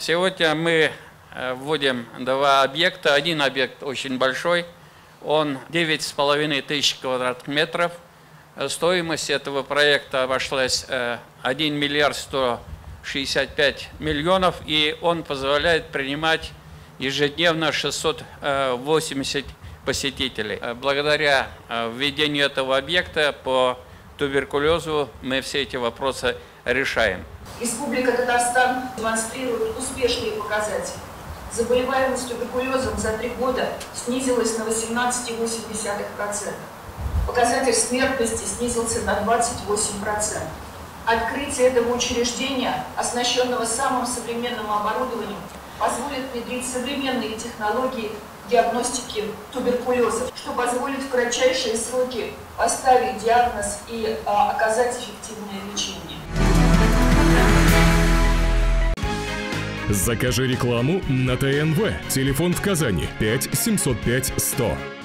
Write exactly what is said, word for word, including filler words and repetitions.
Сегодня мы вводим два объекта. Один объект очень большой, он девять с половиной тысяч квадратных метров. Стоимость этого проекта обошлась один миллиард сто шестьдесят пять миллионов, и он позволяет принимать ежедневно шестьсот восемьдесят посетителей. Благодаря введению этого объекта по туберкулезу мы все эти вопросы решаем. Республика Татарстан демонстрирует успешные показатели. Заболеваемость туберкулезом за три года снизилась на восемнадцать целых восемь десятых процента. Показатель смертности снизился на двадцать восемь процентов. Открытие этого учреждения, оснащенного самым современным оборудованием, позволит внедрить современные технологии диагностики туберкулеза, что позволит в кратчайшие сроки поставить диагноз и а, оказать эффективное лечение. Закажи рекламу на ТНВ. Телефон в Казани пять семьсот пять сто.